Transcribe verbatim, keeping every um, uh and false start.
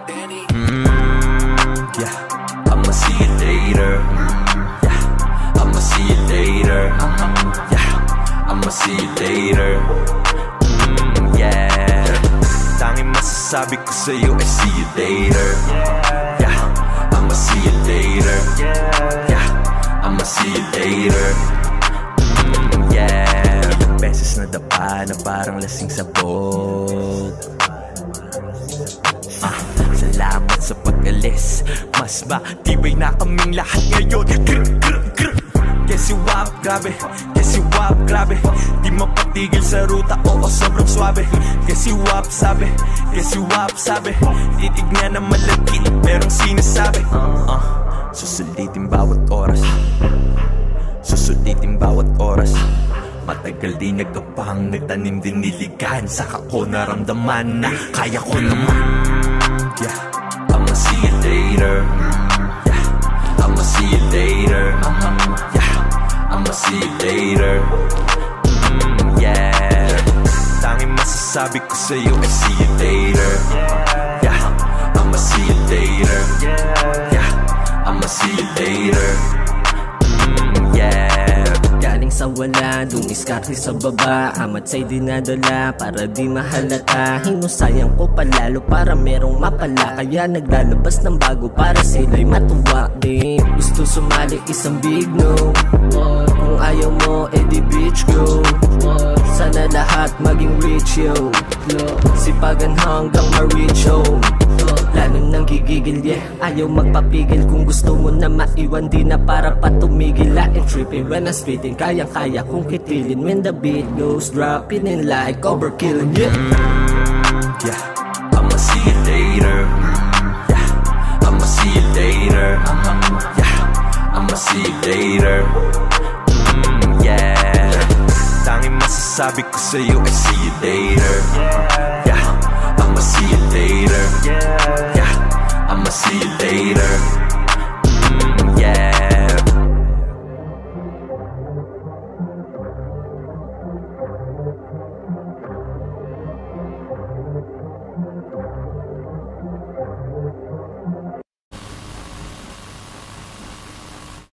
Mm, yeah, I'ma see you later. Yeah, I'ma see you later. Yeah, I'ma see you later. Mm, yeah, tanging masasabi ko sa'yo ay see you later. Yeah, I'ma see you later. Yeah, I'ma see you later. Mm, yeah, ilang beses na dapa na parang lasing sa bog. Ah, salamat sa pag-alis. Mas matibay na kaming lahat ngayon. Grr, grr, grr. Kesi wap, grabe. Kesi wap, grabe. Di mapatigil sa ruta, oo sobrang swabe. Kesi wap, sabi. Kesi wap, sabi. Titig niya na malagkit, merong sinasabi. uh, Susulitin bawat oras. Susulitin bawat oras. Matagal din nagkapang nagtanim din niligan. Saka ko naramdaman na kaya ko naman. Yeah, I'ma see you later. Yeah, I'ma see you later. Yeah, I'ma see you later. Mm, yeah, tanging masasabi ko sa'yo ay see you later. Yeah, I'ma see you later. Yeah, I'ma see you later. Mm, yeah, galing sa wala, dumiskarte sa baba. Amat sa'y dinadala para di mahalata. Hinusayang ko palalo para merong mapala. Kaya naglalabas ng bago para sila'y matuwa din. Gusto sumali isang big no. Kung ayaw mo, edi bitch go. Sana lahat maging rich yo. Sipagan hanggang ma-reach home. Lalo nang gigigil, yeah, ayaw magpapigil. Kung gusto mo na maiwan, di na para patumigil. Lain tripping when I'm spitting, kayang-kaya kong kitilin. When the beat goes, dropping in like overkilling, yeah. Mm, yeah, I'ma see you later. Yeah, I'ma see you later. Yeah, I'ma see you later. Mm, yeah, tanging masasabi ko sa'yo ay see you later. Yeah, I'ma see you later. Yeah, I'ma see you later. Mm, yeah.